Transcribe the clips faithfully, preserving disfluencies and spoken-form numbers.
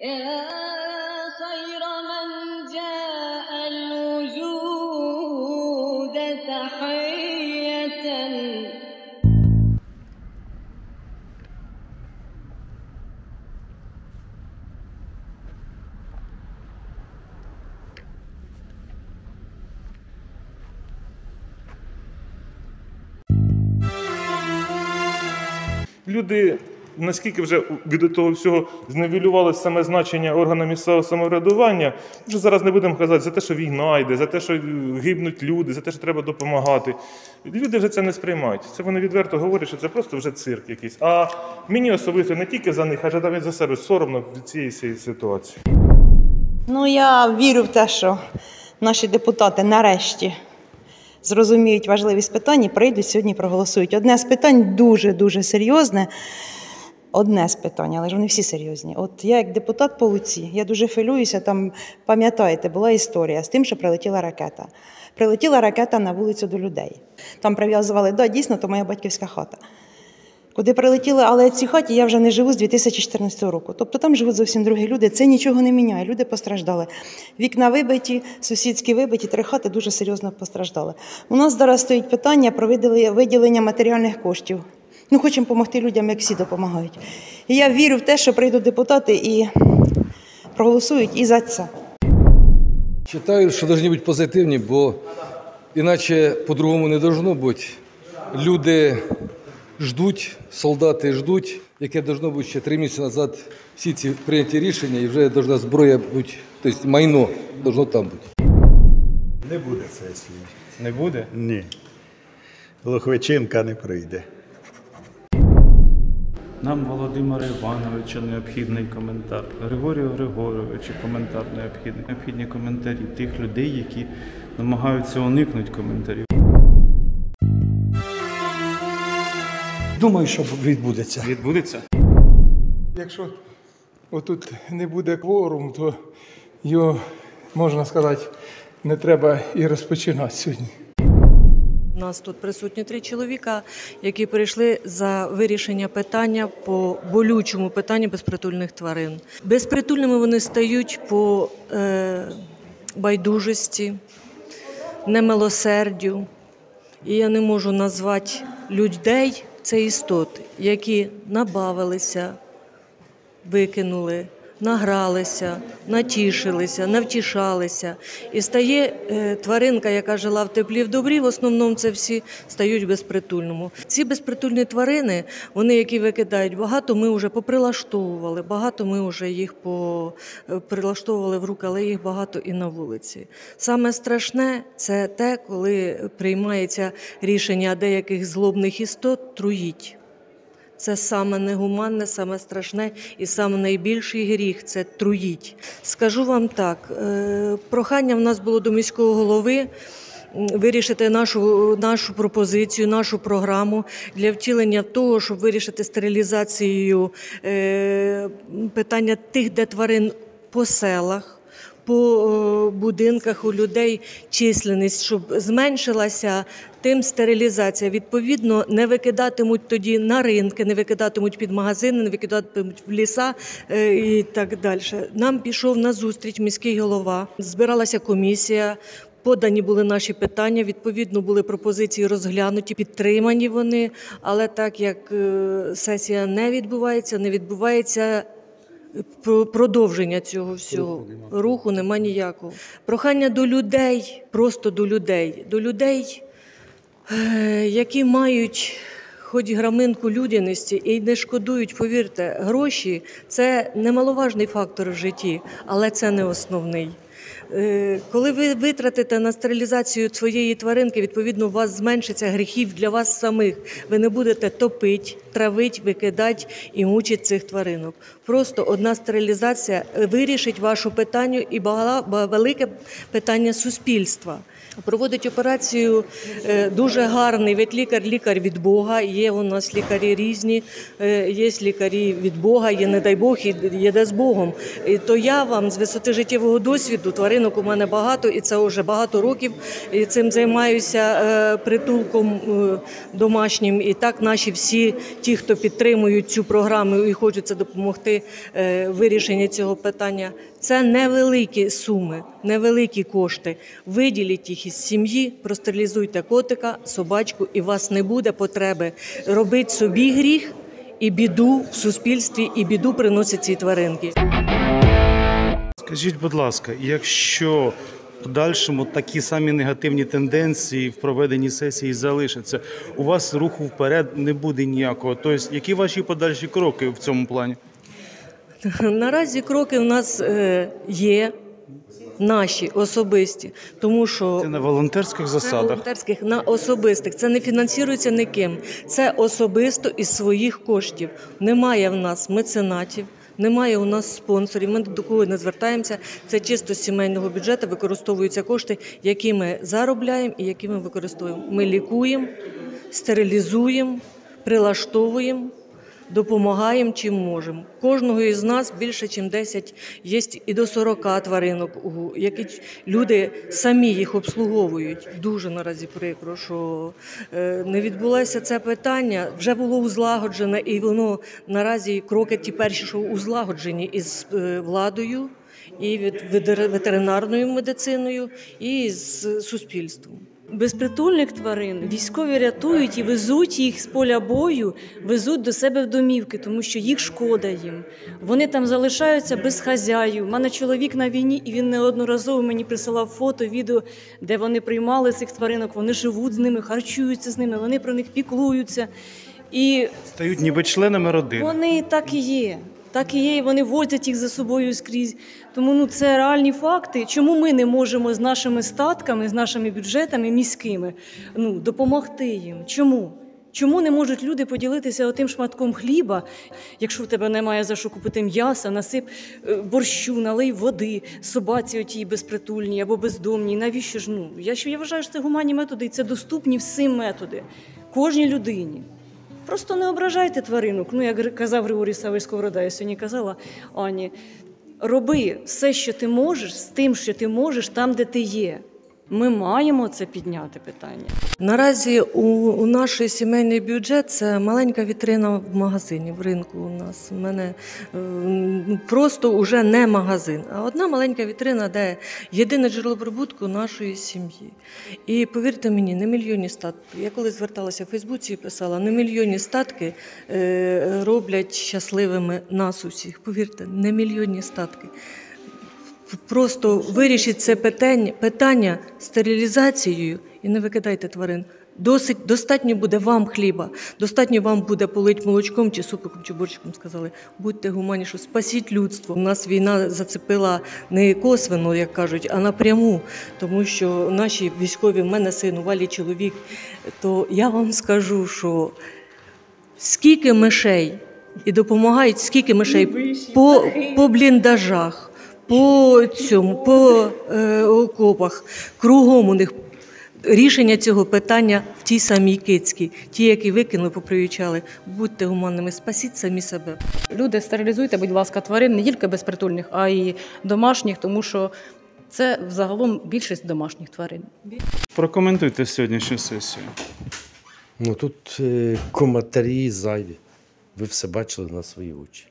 خير من جاء الوجود تحية. Люди наскільки вже від того всього зневілювалося саме значення органу місцевого самоврядування, вже зараз не будемо казати за те, що війна йде, за те, що гибнуть люди, за те, що треба допомагати. Люди вже це не сприймають. Це вони відверто говорять, що це просто вже цирк якийсь. А мені особисто не тільки за них, а навіть за себе соромно від цієї ситуації. Ну, я вірю в те, що наші депутати нарешті зрозуміють важливість питань і прийдуть сьогодні проголосують. Одне з питань дуже-дуже серйозне. Одне з питань, але ж вони всі серйозні. От я як депутат по Луці, я дуже хвилююся, там, пам'ятаєте, була історія з тим, що прилетіла ракета. Прилетіла ракета на вулицю до людей. Там прив'язували, да, дійсно, то моя батьківська хата. Куди прилетіли, але в цій хаті я вже не живу з дві тисячі чотирнадцятого року. Тобто там живуть зовсім другі люди, це нічого не міняє, люди постраждали. Вікна вибиті, сусідські вибиті, три хати дуже серйозно постраждали. У нас зараз стоїть питання про виділення матеріальних коштів. Ну, хочемо допомогти людям, як всі допомагають. І я вірю в те, що прийдуть депутати і проголосують і за це. Вважаю, що повинні бути позитивні, бо іначе по-другому не повинно бути. Люди ждуть, солдати ждуть, яке повинно бути ще три місяці назад всі ці прийняті рішення, і вже повинна зброя бути, тобто майно повинно там бути. Не буде сесії. Не буде? Ні. Лохвиченка не прийде. Нам, Володимиру Івановичу, необхідний коментар. Григорію Григоровичу коментар необхідний. Необхідні коментарі тих людей, які намагаються уникнути коментарів. Думаю, що відбудеться. Відбудеться? Якщо отут не буде кворум, то його, можна сказати, не треба і розпочинати сьогодні. У нас тут присутні три чоловіка, які прийшли за вирішення питання по болючому питанню безпритульних тварин. Безпритульними вони стають по е, байдужості, немилосердю. І я не можу назвати людей, це істоти, які набавилися, викинули, награлися, натішилися, навтішалися. І стає е, тваринка, яка жила в теплі, в добрі, в основному це всі стають безпритульними. Ці безпритульні тварини, вони, які викидають, багато ми вже поприлаштовували, багато ми вже їх прилаштовували в руки, але їх багато і на вулиці. Саме страшне – це те, коли приймається рішення деяких злобних істот труїть. Це саме негуманне, саме страшне і саме найбільший гріх – це труїть. Скажу вам так, прохання в нас було до міського голови вирішити нашу, нашу пропозицію, нашу програму для втілення того, щоб вирішити стерилізацією питання тих, де тварин по селах, по будинках у людей численність, щоб зменшилася, тим стерилізація. Відповідно, не викидатимуть тоді на ринки, не викидатимуть під магазини, не викидатимуть в ліса і так далі. Нам пішов на зустріч міський голова, збиралася комісія, подані були наші питання, відповідно були пропозиції розглянуті, підтримані вони, але так як сесія не відбувається, не відбувається продовження цього всього. Руху нема ніякого. Прохання до людей, просто до людей, до людей, які мають хоч граминку людяності і не шкодують, повірте, гроші – це немаловажний фактор в житті, але це не основний. Коли ви витратите на стерилізацію своєї тваринки, відповідно, у вас зменшиться гріхів для вас самих. Ви не будете топити, травити, викидати і мучити цих тваринок. Просто одна стерилізація вирішить ваше питання і велике питання суспільства. Проводить операцію дуже гарний ветлікар, лікар від Бога. Є у нас лікарі різні, є лікарі від Бога, є, не дай Бог, і є де з Богом. І то я вам з висоти життєвого досвіду, тваринок у мене багато, і це вже багато років, і цим займаюся притулком домашнім. І так наші всі ті, хто підтримують цю програму і хочуть це допомогти, при е, вирішенні цього питання. Це невеликі суми, невеликі кошти. Виділіть їх із сім'ї, простерилізуйте котика, собачку, і у вас не буде потреби робити собі гріх і біду в суспільстві, і біду приносять ці тваринки. Скажіть, будь ласка, якщо в подальшому такі самі негативні тенденції в проведенні сесії залишаться, у вас руху вперед не буде ніякого. Тобто, які ваші подальші кроки в цьому плані? Наразі кроки в нас е, є, наші, особисті, тому що... Це на волонтерських Це засадах? волонтерських, на особистих. Це не фінансується ніким. Це особисто із своїх коштів. Немає в нас меценатів, немає у нас спонсорів, ми до кого не звертаємося. Це чисто з сімейного бюджету використовуються кошти, які ми заробляємо і які ми використовуємо. Ми лікуємо, стерилізуємо, прилаштовуємо, допомагаємо чим можемо. Кожного із нас більше, ніж десять, є і до сорока тваринок, які люди самі їх обслуговують. Дуже наразі прикро, що не відбулося це питання, вже було узлагоджене, і воно наразі кроки ті перші, що узлагоджені із владою, і ветеринарною медициною, і з суспільством. Безпритульних тварин військові рятують і везуть їх з поля бою, везуть до себе в домівки, тому що їх шкода їм. Вони там залишаються без хазяїв. У мене чоловік на війні, і він неодноразово мені присилав фото, відео, де вони приймали цих тваринок, вони живуть з ними, харчуються з ними, вони про них піклуються. І стають ніби членами родини. Вони так і є. Так і є, і вони возять їх за собою скрізь. Тому ну, це реальні факти. Чому ми не можемо з нашими статками, з нашими бюджетами міськими ну, допомогти їм? Чому? Чому не можуть люди поділитися отим шматком хліба? Якщо в тебе немає за що купити м'яса, насип борщу, налий води, собаці отій безпритульній або бездомній. Навіщо ж? Ну, я, я вважаю, що це гуманні методи, і це доступні всім методи, кожній людині. Просто не ображайте тваринок. Ну, як казав Григорій Савич Сковорода, я сьогодні казала Ані, роби все, що ти можеш, з тим, що ти можеш, там, де ти є. Ми маємо це підняти питання. Наразі у, у наш сімейний бюджет – це маленька вітрина в магазині, в ринку у нас. У мене е, просто вже не магазин, а одна маленька вітрина, де єдине джерело прибутку нашої сім'ї. І повірте мені, не мільйонні статки. Я коли зверталася в Фейсбуці і писала, не мільйонні статки е, роблять щасливими нас усіх. Повірте, не мільйонні статки. Просто вирішіть це питання, питання стерилізацією і не викидайте тварин. Досить, достатньо буде вам хліба, достатньо вам буде полить молочком чи супиком, чи борщиком, сказали. Будьте гуманніші, спасіть людство. У нас війна зацепила не косвенно, як кажуть, а напряму. Тому що наші військові, в мене син, у Валі чоловік, то я вам скажу, що скільки мишей, і допомагають скільки мишей по, по бліндажах, по цьому, по е, окопах, кругом у них рішення цього питання в тій самій Кицькій. Ті, які викинули, попривічали, будьте гуманними, спасіть самі себе. Люди, стерилізуйте, будь ласка, тварин не тільки безпритульних, а й домашніх, тому що це взагалом більшість домашніх тварин. Прокоментуйте сьогоднішню сесію. Ну тут е, коментарі зайві. Ви все бачили на свої очі.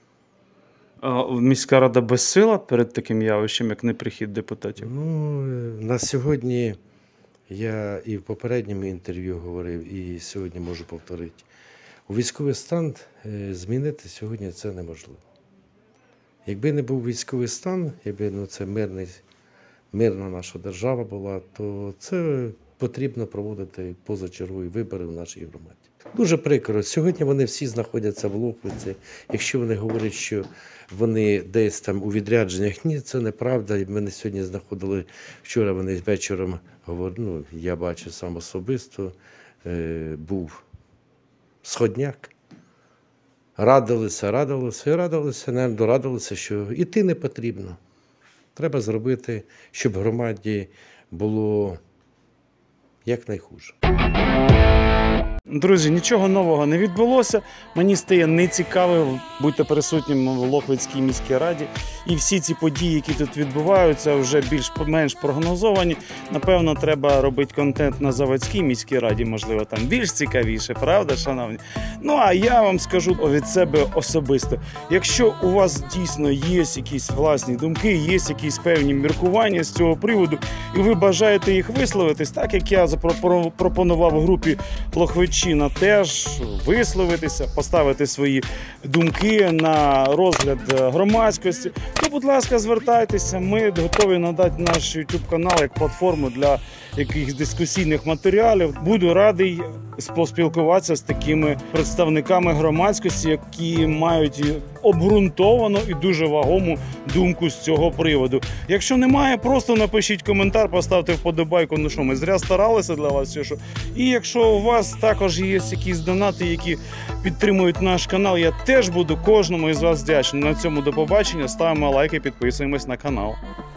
А міська рада безсила перед таким явищем, як неприхід депутатів? Ну, на сьогодні я і в попередньому інтерв'ю говорив, і сьогодні можу повторити. У військовий стан змінити сьогодні це неможливо. Якби не був військовий стан, якби ну, це мирний, мирна наша держава була, то це потрібно проводити позачергові вибори в нашій громаді. Дуже прикро. Сьогодні вони всі знаходяться в Лохвиці. Якщо вони говорять, що вони десь там у відрядженнях, ні, це неправда. Мене сьогодні знаходили, вчора вони вечором, говорили, ну, я бачив сам особисто, е, був сходняк. Радилися, радилися і радилися, навіть дорадилися, що іти не потрібно. Треба зробити, щоб громаді було якнайхуже. Друзі, нічого нового не відбулося. Мені стає нецікавим бути присутнім в Лохвицькій міській раді. І всі ці події, які тут відбуваються, вже більш-менш прогнозовані. Напевно, треба робити контент на Заводській міській раді, можливо, там більш цікавіше, правда, шановні? Ну, а я вам скажу від себе особисто. Якщо у вас дійсно є якісь власні думки, є якісь певні міркування з цього приводу, і ви бажаєте їх висловитись, так як я запропонував в групі Лохвиччина теж висловитися, поставити свої думки на розгляд громадськості, то, будь ласка, звертайтеся, ми готові надати наш YouTube канал як платформу для якихось дискусійних матеріалів. Буду радий поспілкуватися з такими представниками громадськості, які мають обґрунтовану і дуже вагому думку з цього приводу. Якщо немає, просто напишіть коментар, поставте вподобайку, ну що, ми зря старалися для вас, чи що. І якщо у вас також є якісь донати, які підтримують наш канал, я теж буду кожному із вас вдячний. На цьому до побачення, ставимо лайки, підписуємось на канал.